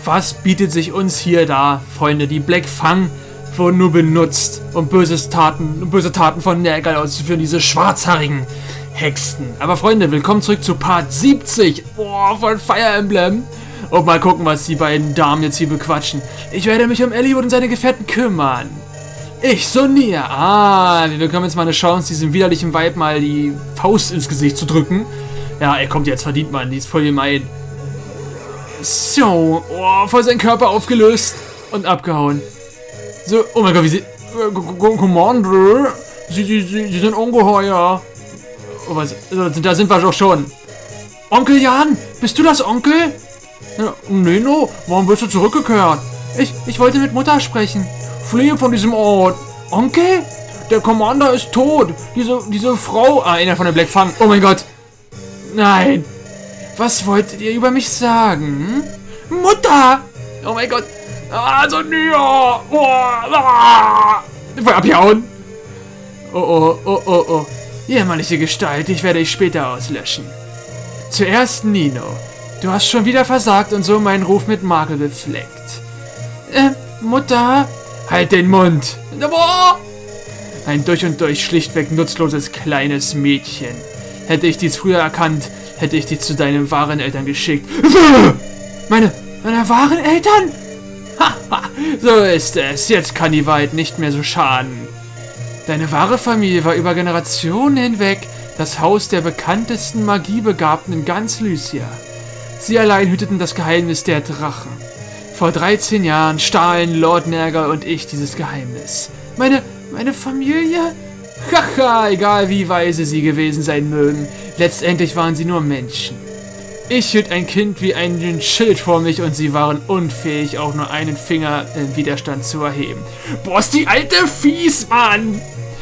Was bietet sich uns hier da, Freunde? Die Black Fang wurden nur benutzt, um böse Taten von Nergal auszuführen, diese schwarzhaarigen Hexen. Aber Freunde, willkommen zurück zu Part 70 von Fire Emblem. Und mal gucken, was die beiden Damen jetzt hier bequatschen. Ich werde mich um Eliwood und seine Gefährten kümmern. Ich, Sonia. Wir bekommen jetzt mal eine Chance, diesem widerlichen Weib mal die Faust ins Gesicht zu drücken. Ja, er kommt jetzt, verdient man, die ist voll gemein. So, voll seinen Körper aufgelöst und abgehauen. So, oh mein Gott, wie sie... Commander, sie sind ungeheuer. Oh, was, da sind wir doch schon. Onkel Jan, bist du das Onkel? Ja, Nino, warum bist du zurückgekehrt? Ich wollte mit Mutter sprechen. Fliehe von diesem Ort. Onkel? Der Commander ist tot. Diese Frau... Ah, einer von der Black Fang. Oh mein Gott. Nein. Was wolltet ihr über mich sagen? Mutter! Oh mein Gott. Ah, so Nino. Ich will abhauen. Oh. Jämmerliche Gestalt, ich werde dich später auslöschen. Zuerst Nino. Du hast schon wieder versagt und so meinen Ruf mit Makel befleckt. Mutter? Halt den Mund! Ein durch und durch schlichtweg nutzloses kleines Mädchen. Hätte ich dies früher erkannt, hätte ich dich zu deinen wahren Eltern geschickt. Meine wahren Eltern? So ist es. Jetzt kann die Wahrheit nicht mehr so schaden. Deine wahre Familie war über Generationen hinweg das Haus der bekanntesten Magiebegabten in ganz Lycia. Sie allein hüteten das Geheimnis der Drachen. Vor 13 Jahren stahlen Lord Nergal und ich dieses Geheimnis. Meine Familie? Haha, egal wie weise sie gewesen sein mögen, letztendlich waren sie nur Menschen. Ich hielt ein Kind wie einen Schild vor mich und sie waren unfähig, auch nur einen Finger in Widerstand zu erheben. Boah, ist die alte fies, Mann!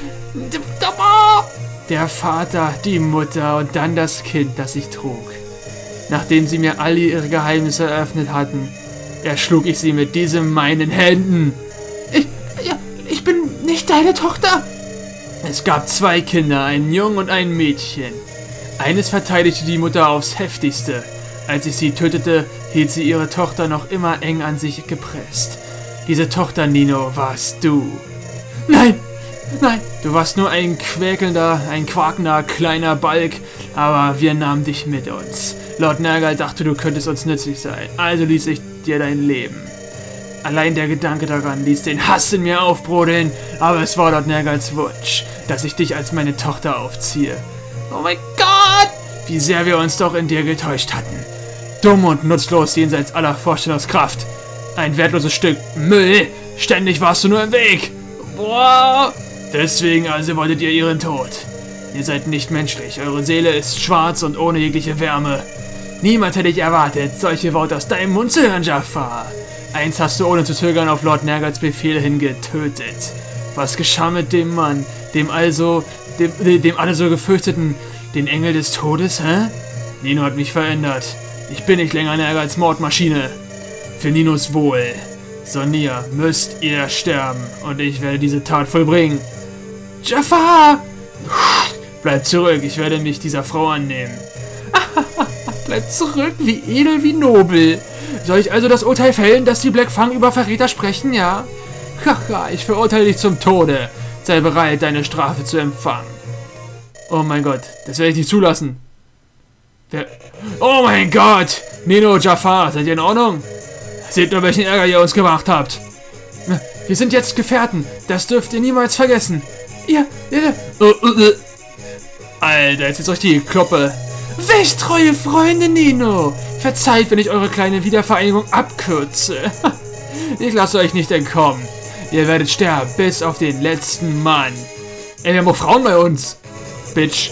Der Vater, die Mutter und dann das Kind, das ich trug. Nachdem sie mir alle ihre Geheimnisse eröffnet hatten, erschlug ich sie mit diesen meinen Händen. Ich bin nicht deine Tochter. Es gab 2 Kinder, einen Jungen und ein Mädchen. Eines verteidigte die Mutter aufs Heftigste. Als ich sie tötete, hielt sie ihre Tochter noch immer eng an sich gepresst. Diese Tochter, Nino, warst du. Nein, du warst nur ein quakender kleiner Balk, aber wir nahmen dich mit uns. Lord Nergal dachte, du könntest uns nützlich sein, also ließ ich dir dein Leben. Allein der Gedanke daran ließ den Hass in mir aufbrodeln, aber es war Lord Nergals Wunsch, dass ich dich als meine Tochter aufziehe. Oh mein Gott! Wie sehr wir uns doch in dir getäuscht hatten. Dumm und nutzlos jenseits aller Vorstellungskraft. Ein wertloses Stück Müll. Ständig warst du nur im Weg. Boah! Deswegen also wolltet ihr ihren Tod. Ihr seid nicht menschlich. Eure Seele ist schwarz und ohne jegliche Wärme. Niemand hätte ich erwartet, solche Worte aus deinem Mund zu hören, Jafar. Eins hast du ohne zu zögern auf Lord Nergals Befehl hin getötet. Was geschah mit dem Mann, dem alle so gefürchteten, den Engel des Todes, hä? Nino hat mich verändert. Ich bin nicht länger Nergals Mordmaschine. Für Ninos Wohl. Sonia, müsst ihr sterben und ich werde diese Tat vollbringen. Jafar! Bleib zurück, ich werde mich dieser Frau annehmen. Bleib zurück, wie edel, wie nobel. Soll ich also das Urteil fällen, dass die Black Fang über Verräter sprechen, ja? Haha, ich verurteile dich zum Tode. Sei bereit, deine Strafe zu empfangen. Oh mein Gott, das werde ich nicht zulassen. Oh mein Gott! Nino, Jafar, seid ihr in Ordnung? Seht nur, welchen Ärger ihr uns gemacht habt. Wir sind jetzt Gefährten, das dürft ihr niemals vergessen. Alter, jetzt ist euch die Kloppe. Welch treue Freunde, Nino! Verzeiht, wenn ich eure kleine Wiedervereinigung abkürze. Ich lasse euch nicht entkommen. Ihr werdet sterben, bis auf den letzten Mann. Ey, wir haben auch Frauen bei uns. Bitch.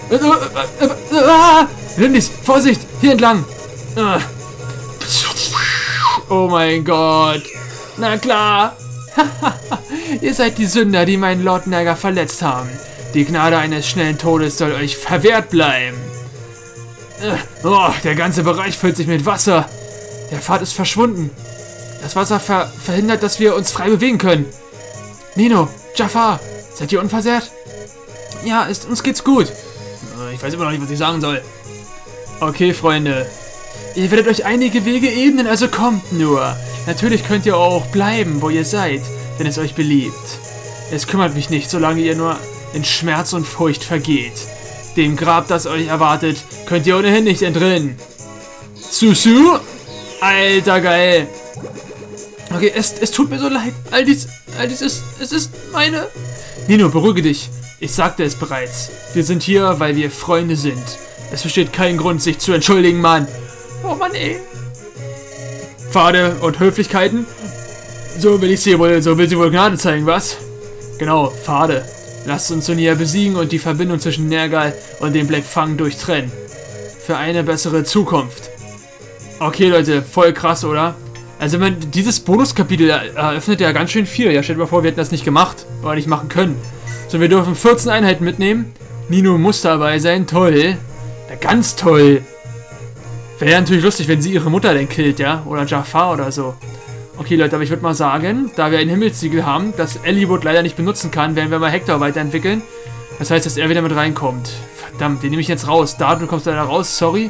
Lindis, Vorsicht, hier entlang. Oh mein Gott. Na klar. Ihr seid die Sünder, die meinen Lord Nergal verletzt haben. Die Gnade eines schnellen Todes soll euch verwehrt bleiben. Der ganze Bereich füllt sich mit Wasser. Der Pfad ist verschwunden. Das Wasser verhindert, dass wir uns frei bewegen können. Nino, Jafar, seid ihr unversehrt? Ja, uns geht's gut. Ich weiß immer noch nicht, was ich sagen soll. Okay, Freunde. Ihr werdet euch einige Wege ebnen, also kommt nur. Natürlich könnt ihr auch bleiben, wo ihr seid, wenn es euch beliebt. Es kümmert mich nicht, solange ihr nur in Schmerz und Furcht vergeht. Dem Grab, das euch erwartet, könnt ihr ohnehin nicht entrinnen. Susu? Alter, geil. Okay, es tut mir so leid. All dies ist meine... Nino, beruhige dich. Ich sagte es bereits. Wir sind hier, weil wir Freunde sind. Es besteht kein Grund, sich zu entschuldigen, Mann. Oh Mann, ey. Pfade und Höflichkeiten? So will sie wohl Gnade zeigen, was? Genau, Pfade. Lasst uns Sonia besiegen und die Verbindung zwischen Nergal und dem Black Fang durchtrennen. Für eine bessere Zukunft. Okay, Leute, voll krass, oder? Also, dieses Bonuskapitel eröffnet ja ganz schön viel. Ja, stellt mal vor, wir hätten das nicht gemacht oder nicht machen können. So, wir dürfen 14 Einheiten mitnehmen. Nino muss dabei sein. Toll. Ja, ganz toll. Wäre ja natürlich lustig, wenn sie ihre Mutter denn killt, ja? Oder Jafar oder so. Okay, Leute, aber ich würde mal sagen, da wir ein Himmelssiegel haben, das Eliwood leider nicht benutzen kann, werden wir mal Hector weiterentwickeln. Das heißt, dass er wieder mit reinkommt. Verdammt, den nehme ich jetzt raus. Da, du kommst leider raus, sorry.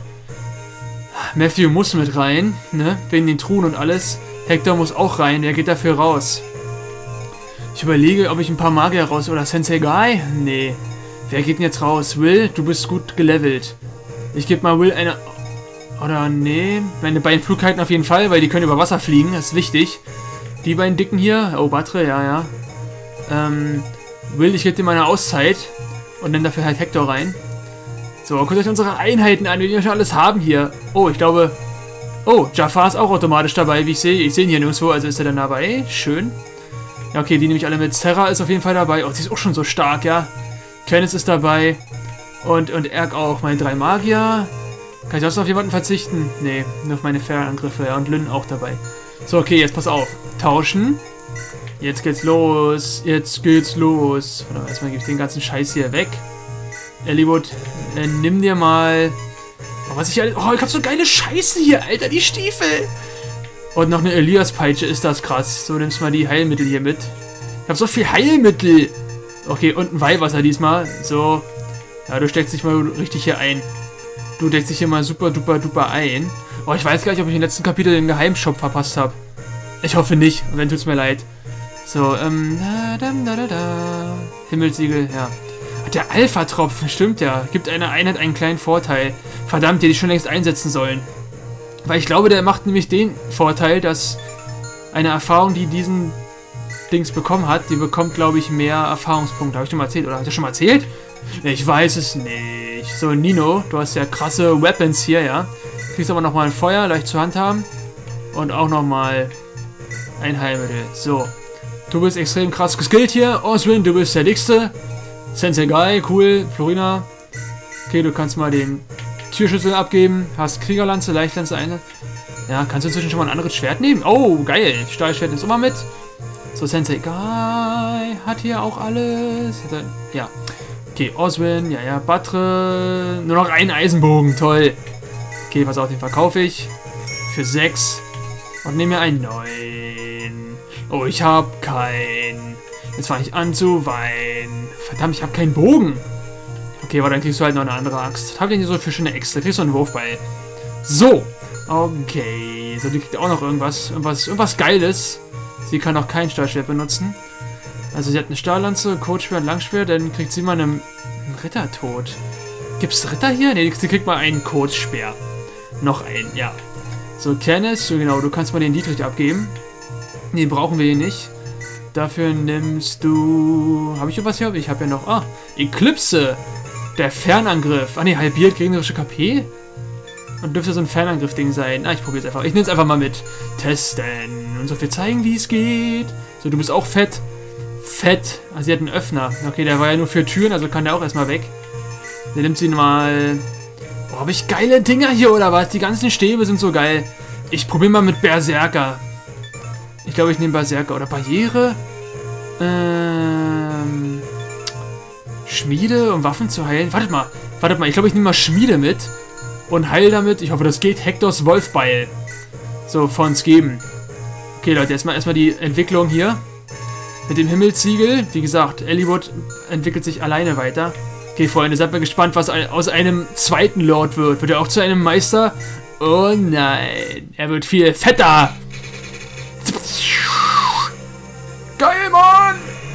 Matthew muss mit rein, ne? Wegen den Truhen und alles. Hector muss auch rein, der geht dafür raus. Ich überlege, ob ich ein paar Magier raus... Oder Sensei Guy? Nee. Wer geht denn jetzt raus? Will, du bist gut gelevelt. Ich gebe mal Will eine... Oder nee, meine beiden Flugheiten auf jeden Fall, weil die können über Wasser fliegen, das ist wichtig. Die beiden Dicken hier, oh, Batre, ja. Will, ich gebe dir mal eine Auszeit und nehme dafür halt Hector rein. So, guckt euch unsere Einheiten an, wie wir schon alles haben hier. Oh, ich glaube... Oh, Jafar ist auch automatisch dabei, wie ich sehe. Ich sehe ihn hier nirgendwo, also ist er dann dabei. Schön. Ja, okay, die nehme ich alle mit. Serra ist auf jeden Fall dabei. Oh, sie ist auch schon so stark, ja. Kenneth ist dabei. Und Erk auch. Meine 3 Magier. Kann ich auch noch auf jemanden verzichten? Nee, nur auf meine Fernangriffe. Ja, und Lynn auch dabei. So, okay, jetzt pass auf. Tauschen. Jetzt geht's los. Jetzt geht's los. Warte mal, erstmal gebe ich den ganzen Scheiß hier weg. Eliwood, nimm dir mal... Oh, was ich alles... Oh, ich hab so geile Scheiße hier, Alter, die Stiefel. Und noch eine Elias-Peitsche, ist das krass. So, nimmst mal die Heilmittel hier mit. Ich hab so viel Heilmittel. Okay, und ein Weihwasser diesmal. So. Ja, du steckst dich mal richtig hier ein. Du deckst dich hier mal super duper duper ein. Oh, ich weiß gar nicht, ob ich im letzten Kapitel den Geheimshop verpasst habe. Ich hoffe nicht. Und dann tut's mir leid. So, Himmelssiegel, ja. Der Alpha-Tropfen, stimmt ja. Gibt einer Einheit einen kleinen Vorteil. Verdammt, die hätte ich schon längst einsetzen sollen. Weil ich glaube, der macht nämlich den Vorteil, dass eine Erfahrung, die diesen Dings bekommen hat, die bekommt, glaube ich, mehr Erfahrungspunkte. Habe ich schon mal erzählt, oder? Habe ich das schon mal erzählt? Ich weiß es nicht. So, Nino, du hast ja krasse Weapons hier, ja. Kriegst aber nochmal ein Feuer, leicht zu handhaben. Und auch nochmal ein Heilmittel. So. Du bist extrem krass geskillt hier. Oswin, du bist der Dickste. Sensei Guy, cool. Florina. Okay, du kannst mal den Türschüssel abgeben. Hast Kriegerlanze, Leichtlanze, eine. Ja, kannst du inzwischen schon mal ein anderes Schwert nehmen? Oh, geil. Stahlschwert ist immer mit. So, Sensei Guy hat hier auch alles. Ja. Okay, Oswin, ja, Batre. Nur noch einen Eisenbogen, toll. Okay, pass auf, den verkaufe ich. Für 6. Und nehme mir einen neuen. Oh, ich habe keinen. Jetzt fange ich an zu weinen. Verdammt, ich habe keinen Bogen. Okay, aber dann kriegst du halt noch eine andere Axt. Was hab ich denn hier so für schöne Äxte? Kriegst du einen Wurfbeil. So. Okay. So, die kriegt auch noch irgendwas Geiles. Sie kann auch kein Stahlschwert benutzen. Also sie hat eine Stahllanze, Kurzschwert, Langschwert. Dann kriegt sie mal einen Rittertod. Gibt's Ritter hier? Ne, sie kriegt mal einen Kurzspeer. Noch einen, ja. So, Kenneth, so genau, du kannst mal den Dietrich abgeben. Ne, brauchen wir hier nicht. Dafür nimmst du... Habe ich hier was hier? Ich habe ja noch... Ah, Eclipse. Der Fernangriff. Ah ne, halbiert gegnerische KP. Und dürfte so ein Fernangriff-Ding sein. Ah, ich probiere es einfach. Ich nehme es einfach mal mit. Testen. Und so viel zeigen, wie es geht. So, du bist auch fett. Fett. Also sie hat einen Öffner. Okay, der war ja nur für Türen, also kann der auch erstmal weg. Dann nimmt sie mal... Oh, habe ich geile Dinger hier, oder was? Die ganzen Stäbe sind so geil. Ich probiere mal mit Berserker. Ich glaube, ich nehme Berserker. Oder Barriere. Schmiede, um Waffen zu heilen. Wartet mal. Ich glaube, ich nehme mal Schmiede mit. Und heil damit. Ich hoffe, das geht. Hektors Wolfbeil. So, von uns geben. Okay, Leute, erstmal die Entwicklung hier. Mit dem Himmelssiegel. Wie gesagt, Eliwood entwickelt sich alleine weiter. Okay, Freunde, seid mal gespannt, was aus einem zweiten Lord wird. Wird er auch zu einem Meister? Oh nein, er wird viel fetter. Geil, Mann!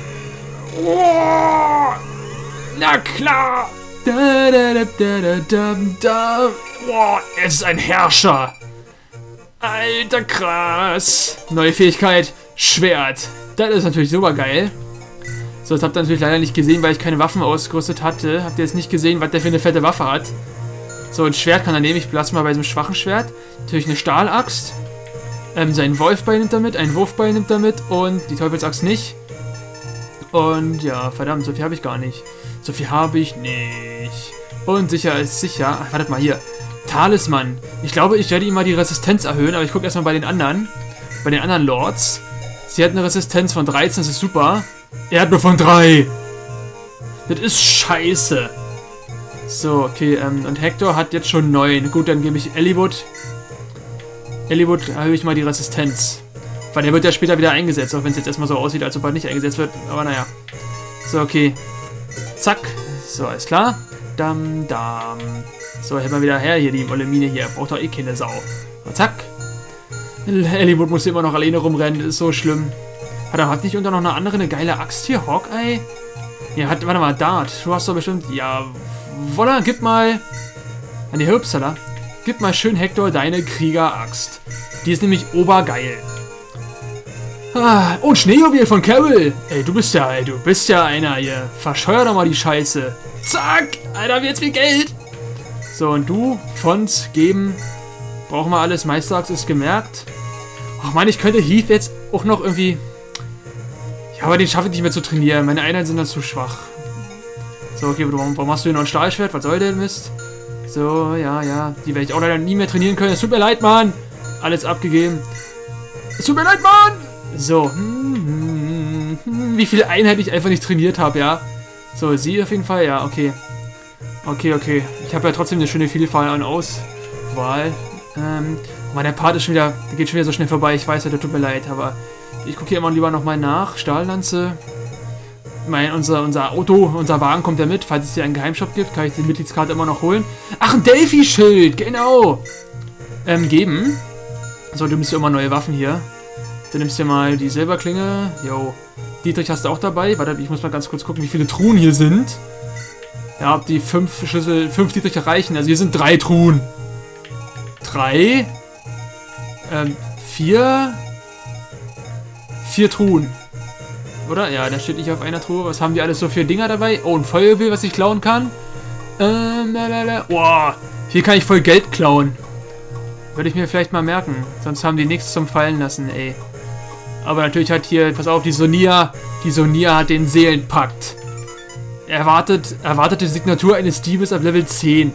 Oh, na klar! Da, da, da, da, da, da. Oh, es ist ein Herrscher. Alter, krass. Neue Fähigkeit, Schwert. Das ist natürlich super geil. So, das habt ihr natürlich leider nicht gesehen, weil ich keine Waffen ausgerüstet hatte. Habt ihr jetzt nicht gesehen, was der für eine fette Waffe hat. So, ein Schwert kann er nehmen. Ich belasse mal bei diesem schwachen Schwert. Natürlich eine Stahlaxt. Sein Wolfbeil nimmt er mit, ein Wurfbeil nimmt er mit und die Teufelsaxt nicht. Und ja, verdammt, so viel habe ich gar nicht. So viel habe ich nicht. Und sicher ist sicher. Ach, wartet mal hier. Talisman. Ich glaube, ich werde ihm mal die Resistenz erhöhen, aber ich gucke erstmal bei den anderen. Bei den anderen Lords. Sie hat eine Resistenz von 13, das ist super. Er hat nur von 3. Das ist scheiße. So, okay, und Hector hat jetzt schon 9. Gut, dann gebe ich Eliwood. Eliwood erhöhe ich mal die Resistenz. Weil der wird ja später wieder eingesetzt, auch wenn es jetzt erstmal so aussieht, als ob er nicht eingesetzt wird. Aber naja. So, okay. Zack. So, alles klar. Dam, dam. So, hält mal wieder her hier, die olle Mine hier. Braucht doch eh keine Sau. Und zack. Eliwood muss immer noch alleine rumrennen. Ist so schlimm. Hat nicht unter noch eine andere, eine geile Axt hier? Hawkeye? Ja, warte mal, Dart. Du hast doch bestimmt... Ja, voila, gib mal... An die Hübsala. Gib mal schön Hector deine Krieger-Axt. Die ist nämlich obergeil. Ah, und Schneejuwel von Carol. Ey, du bist ja einer hier. Verscheuer doch mal die Scheiße. Zack, Alter, wird's viel Geld. So, und du, Fonts, geben. Brauchen wir alles. Meisterachs ist gemerkt. Ach man, ich könnte Heath jetzt auch noch irgendwie... Ja, aber den schaffe ich nicht mehr zu trainieren. Meine Einheiten sind dann zu schwach. So, okay, warum hast du hier noch ein Stahlschwert? Was soll der Mist? So, ja. Die werde ich auch leider nie mehr trainieren können. Es tut mir leid, Mann. Alles abgegeben. Es tut mir leid, Mann. So. Wie viele Einheiten ich einfach nicht trainiert habe, ja. So, sie auf jeden Fall, ja, okay. Okay. Ich habe ja trotzdem eine schöne Vielfalt an Auswahl. Der Part ist schon wieder, der geht schon wieder so schnell vorbei. Ich weiß ja, das tut mir leid, aber ich gucke hier immer lieber nochmal nach. Stahllanze. Unser Auto, unser Wagen kommt ja mit. Falls es hier einen Geheimshop gibt, kann ich die Mitgliedskarte immer noch holen. Ach, ein Delphi-Schild, genau. Geben. So, du nimmst ja immer neue Waffen hier. Dann nimmst du mal die Silberklinge. Jo. Dietrich hast du auch dabei. Warte, ich muss mal ganz kurz gucken, wie viele Truhen hier sind. Ja, ob die 5 Dietrich erreichen. Also hier sind 3 Truhen. 3. 4 Truhen. Oder? Ja, da steht nicht auf einer Truhe. Was haben die alles so für Dinger dabei? Oh, ein Feuerwehr, was ich klauen kann. Boah, hier kann ich voll Geld klauen. Würde ich mir vielleicht mal merken. Sonst haben die nichts zum Fallen lassen, ey. Aber natürlich hat hier, pass auf, die Sonia hat den Seelenpakt. Erwartete Signatur eines Diebes ab Level 10.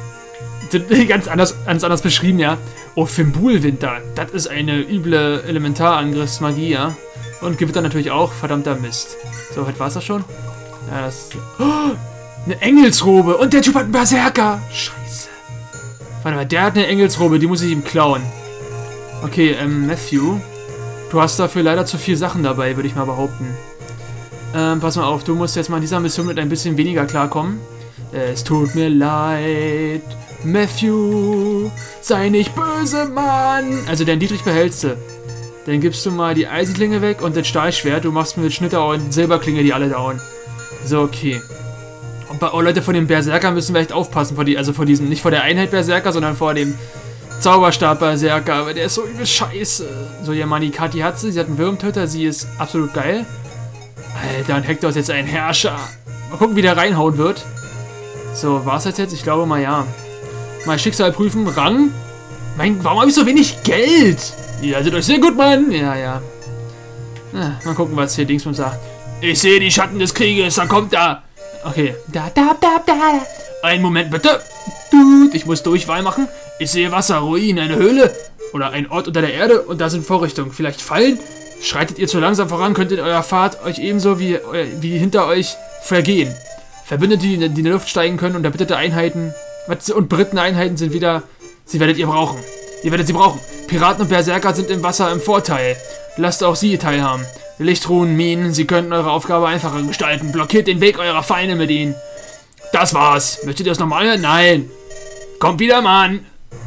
Ganz anders beschrieben, ja. Oh, Fimbulwinter. Das ist eine üble Elementarangriffsmagie, ja. Und Gewitter natürlich auch. Verdammter Mist. So, weit war es das schon? Ja, das... Oh, eine Engelsrobe. Und der Typ hat einen Berserker. Scheiße. Warte mal, der hat eine Engelsrobe. Die muss ich ihm klauen. Okay, Matthew. Du hast dafür leider zu viel Sachen dabei, würde ich mal behaupten. Pass mal auf. Du musst jetzt mal in dieser Mission mit ein bisschen weniger klarkommen. Es tut mir leid. Matthew. Sei nicht böse, Mann. Also, den Dietrich behältst du. Dann gibst du mal die Eisenklinge weg und das Stahlschwert. Du machst mit Schnitter und Silberklinge die alle down. So, okay. Und bei Leute, von dem Berserker müssen wir echt aufpassen. Vor diesem, nicht vor der Einheit Berserker, sondern vor dem Zauberstab Berserker. Aber der ist so übel scheiße. So, ja, Mann, die Kathi hat sie. Sie hat einen Wurmtöter. Sie ist absolut geil. Alter, und Hector ist jetzt ein Herrscher. Mal gucken, wie der reinhauen wird. So, war's das jetzt? Ich glaube mal, ja. Mal Schicksal prüfen. Rang. Warum habe ich so wenig Geld? Ihr haltet euch sehr gut, Mann. Ja. Mal gucken, was hier Dingsbums sagt. Ich sehe die Schatten des Krieges, da kommt er. Okay. Da. Einen Moment, bitte. Ich muss Durchwahl machen. Ich sehe Wasser, Ruinen, eine Höhle. Oder ein Ort unter der Erde und da sind Vorrichtungen. Vielleicht Fallen? Schreitet ihr zu langsam voran, könnt ihr eurer Fahrt euch ebenso wie hinter euch vergehen. Verbündete, die in die Luft steigen können und erbitterte Einheiten und berittene Einheiten sind wieder... Sie werdet ihr brauchen. Ihr werdet sie brauchen. Piraten und Berserker sind im Wasser im Vorteil. Lasst auch sie teilhaben. Lichtruhen, Minen, sie könnten eure Aufgabe einfacher gestalten. Blockiert den Weg eurer Feinde mit ihnen. Das war's. Möchtet ihr das nochmal hören? Nein. Kommt wieder, Mann.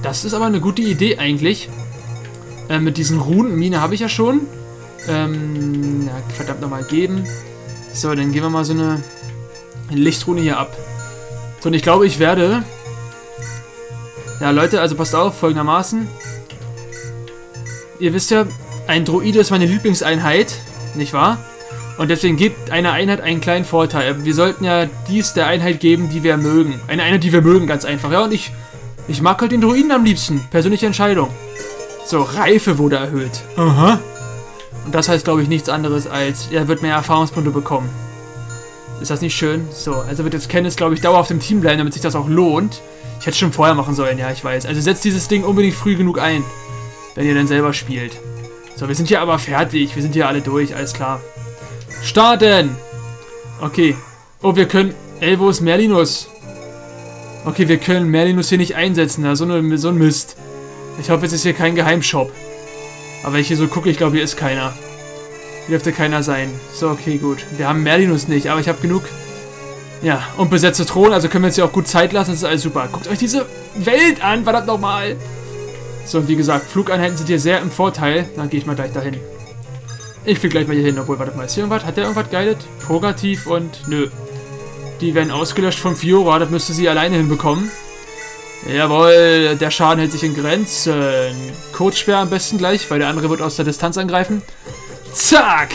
Das ist aber eine gute Idee eigentlich. Mit diesen Runen. Mine habe ich ja schon. Ja, verdammt nochmal geben. So, dann geben wir mal so eine Lichtrune hier ab. So, und ich glaube, ich werde... Ja, Leute, also passt auf, folgendermaßen. Ihr wisst ja, ein Droide ist meine Lieblingseinheit, nicht wahr? Und deswegen gibt eine Einheit einen kleinen Vorteil. Wir sollten ja dies der Einheit geben, die wir mögen. Eine Einheit, die wir mögen, ganz einfach. Ja, und ich mag halt den Droiden am liebsten. Persönliche Entscheidung. So, Reife wurde erhöht. Aha. Und das heißt, glaube ich, nichts anderes als, er wird mehr Erfahrungspunkte bekommen. Ist das nicht schön? So, also wird jetzt Kenneth, glaube ich, dauerhaft im Team bleiben, damit sich das auch lohnt. Ich hätte es schon vorher machen sollen, ja, ich weiß. Also setzt dieses Ding unbedingt früh genug ein, wenn ihr dann selber spielt. So, wir sind hier aber fertig. Wir sind hier alle durch, alles klar. Starten! Okay. Oh, wir können... Wo ist Merlinus? Okay, wir können Merlinus hier nicht einsetzen. Ja, so ein Mist. Ich hoffe, jetzt ist hier kein Geheimshop. Aber wenn ich hier so gucke, ich glaube, hier ist keiner. Hier dürfte keiner sein. So, okay, gut. Wir haben Merlinus nicht, aber ich habe genug... Ja, und besetzte Thron, also können wir uns hier auch gut Zeit lassen. Das ist alles super. Guckt euch diese Welt an, verdammt nochmal. So, und wie gesagt, Flugeinheiten sind hier sehr im Vorteil. Dann gehe ich mal gleich dahin. Ich fliege gleich mal hier hin, obwohl, warte mal, ist hier irgendwas? Hat der irgendwas guided? Purgativ und... Nö. Die werden ausgelöscht von Fiora, das müsste sie alleine hinbekommen. Jawohl, der Schaden hält sich in Grenzen. Codesperr am besten gleich, weil der andere wird aus der Distanz angreifen. Zack!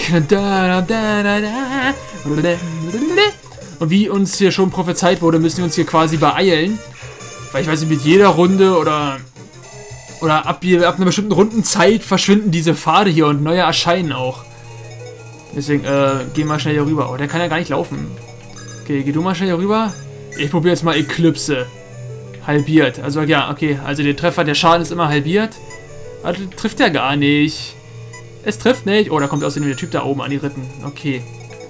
Und wie uns hier schon prophezeit wurde, müssen wir uns hier quasi beeilen. Weil ich weiß nicht, mit jeder Runde oder ab einer bestimmten Rundenzeit verschwinden diese Pfade hier und neue erscheinen auch. Deswegen, geh mal schnell hier rüber. Oh, der kann ja gar nicht laufen. Okay, geh du mal schnell hier rüber. Ich probiere jetzt mal Eclipse. Halbiert. Also, ja, okay. Also, der Treffer, der Schaden ist immer halbiert. Also, trifft der gar nicht. Es trifft nicht. Oh, da kommt außerdem der Typ da oben an die Rippen. Okay.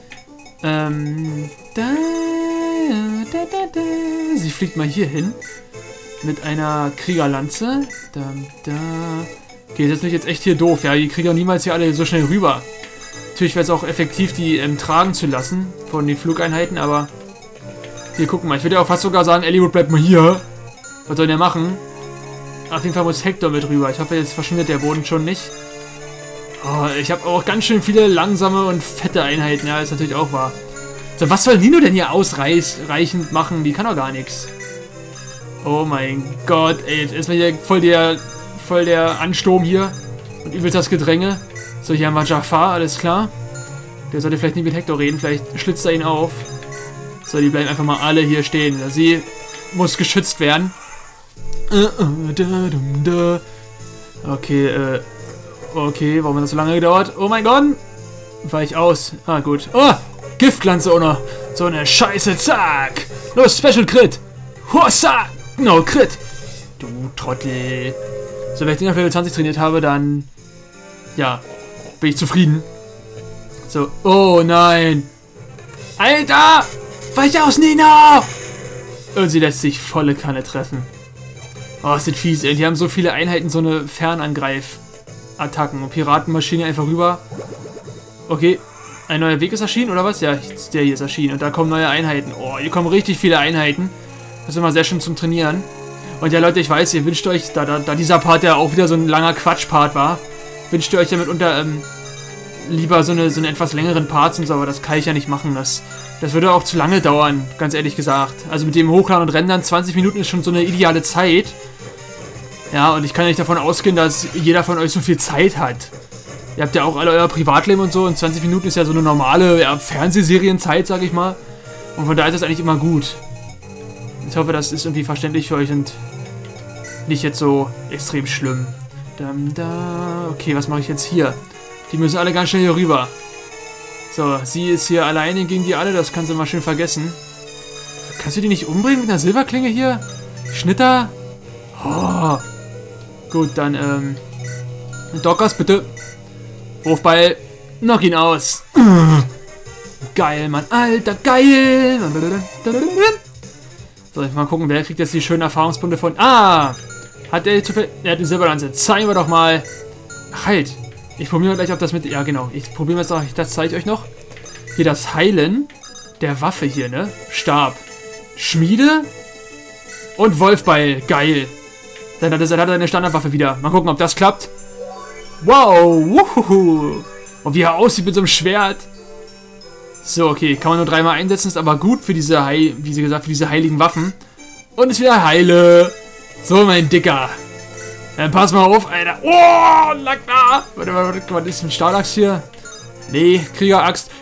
Sie fliegt mal hier hin. Mit einer Kriegerlanze. Okay, das ist jetzt echt hier doof. Ja, die Krieger niemals hier alle so schnell rüber. Natürlich wäre es auch effektiv, die tragen zu lassen von den Flugeinheiten, aber... Hier, gucken mal. Ich würde ja auch fast sogar sagen, Eliwood bleibt mal hier. Was soll der machen? Auf jeden Fall muss Hector mit rüber. Ich hoffe, jetzt verschwindet der Boden schon nicht. Oh, ich habe auch ganz schön viele langsame und fette Einheiten. Ja, ist natürlich auch wahr. So, was soll Nino denn hier ausreichend machen? Die kann doch gar nichts. Oh mein Gott, ey, jetzt ist mir hier voll der Ansturm hier. Und übelst das Gedränge. So, hier haben wir Jafar, alles klar. Der sollte vielleicht nicht mit Hector reden, vielleicht schlitzt er ihn auf. So, die bleiben einfach mal alle hier stehen. Sie muss geschützt werden. Okay, okay, warum hat das so lange gedauert? Oh mein Gott! War ich aus. Ah, gut. Oh! Giftlanze ohne so eine Scheiße. Zack! Los, Special Crit! Hossa! No, Crit! Du Trottel. So, wenn ich den auf Level 20 trainiert habe, dann... Ja, bin ich zufrieden. So, oh nein! Alter! Weich aus, Nina! Und sie lässt sich volle Kanne treffen. Oh, das sind fies, ey. Die haben so viele Einheiten, so eine Fernangreif-Attacken. Und Piratenmaschine einfach rüber. Okay, ein neuer Weg ist erschienen, oder was? Ja, der hier ist erschienen. Und da kommen neue Einheiten. Oh, hier kommen richtig viele Einheiten. Das ist immer sehr schön zum Trainieren. Und ja, Leute, ich weiß, ihr wünscht euch, da dieser Part ja auch wieder so ein langer Quatsch-Part war, wünscht ihr euch ja mitunter lieber so eine etwas längeren Parts und so, aber das kann ich ja nicht machen. Das würde auch zu lange dauern, ganz ehrlich gesagt. Also mit dem Hochladen und Rendern, 20 Minuten ist schon so eine ideale Zeit. Ja, und ich kann ja nicht davon ausgehen, dass jeder von euch so viel Zeit hat. Ihr habt ja auch alle euer Privatleben und so, und 20 Minuten ist ja so eine normale Fernsehserienzeit, sag ich mal. Und von daher ist das eigentlich immer gut. Ich hoffe, das ist irgendwie verständlich für euch und nicht jetzt so extrem schlimm. Okay, was mache ich jetzt hier? Die müssen alle ganz schnell hier rüber. So, sie ist hier alleine gegen die alle, das kannst du mal schön vergessen. Kannst du die nicht umbringen mit einer Silberklinge hier? Schnitter? Oh. Gut, dann, Dockers, bitte. Wurfball. Knock ihn aus. Geil, Mann. Alter, geil. So, mal gucken, wer kriegt jetzt die schönen Erfahrungspunkte von... Ah! Hat er zufällig... Er hat eine Silberlanze. Zeigen wir doch mal. Ach, halt. Ich probiere mal gleich, ob das mit... Ja, genau. Ich probiere mal jetzt, das zeige ich euch noch. Hier das Heilen der Waffe hier, ne? Stab. Schmiede. Und Wolfbeil. Geil. Dann hat er seine Standardwaffe wieder. Mal gucken, ob das klappt. Wow, wuhu. Und wie er aussieht mit so einem Schwert. So, okay, kann man nur 3-mal einsetzen, ist aber gut für diese, wie sie gesagt, für diese heiligen Waffen. Und ist wieder heile. So, mein Dicker. Dann pass mal auf, Alter. Oh, na klar. Warte, was ist ein Stahlaxt hier? Nee, Kriegeraxt.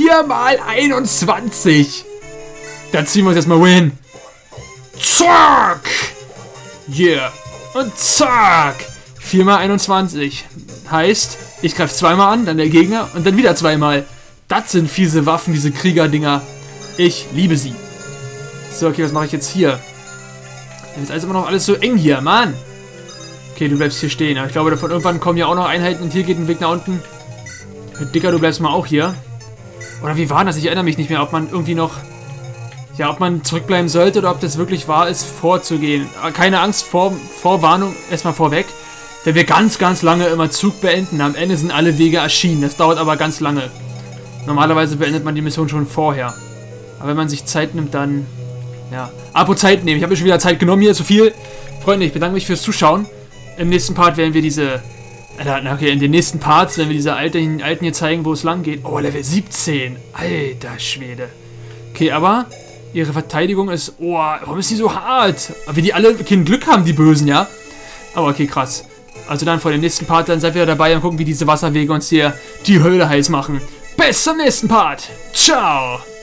4x21. Dann ziehen wir uns erstmal hin. Zack. Yeah. Und zack. 4x21. Heißt, ich greife zweimal an, dann der Gegner und dann wieder zweimal. Das sind fiese Waffen, diese Kriegerdinger. Ich liebe sie. So, okay, was mache ich jetzt hier? Jetzt ist also immer noch alles so eng hier, Mann. Okay, du bleibst hier stehen. Aber ich glaube, von irgendwann kommen ja auch noch Einheiten und hier geht ein Weg nach unten. Dicker, du bleibst mal auch hier. Oder wie war das? Ich erinnere mich nicht mehr, ob man irgendwie noch... Ja, ob man zurückbleiben sollte oder ob das wirklich wahr ist, vorzugehen. Keine Angst, Vorwarnung erstmal vorweg. Wenn wir ganz, ganz lange immer Zug beenden, am Ende sind alle Wege erschienen. Das dauert aber ganz lange. Normalerweise beendet man die Mission schon vorher. Aber wenn man sich Zeit nimmt, dann... Ja. Apropos Zeit nehmen. Ich habe mir schon wieder Zeit genommen hier, zu viel. Freunde, ich bedanke mich fürs Zuschauen. Im nächsten Part werden wir diese... Okay, in den nächsten Parts werden wir diese alten hier zeigen, wo es lang geht. Oh, Level 17. Alter Schwede. Okay, aber... Ihre Verteidigung ist... Oh, warum ist die so hart? Wie die alle kein Glück haben, die Bösen, ja? Aber okay, krass. Also dann vor dem nächsten Part, dann seid ihr dabei und gucken, wie diese Wasserwege uns hier die Hölle heiß machen. Bis zum nächsten Part. Ciao.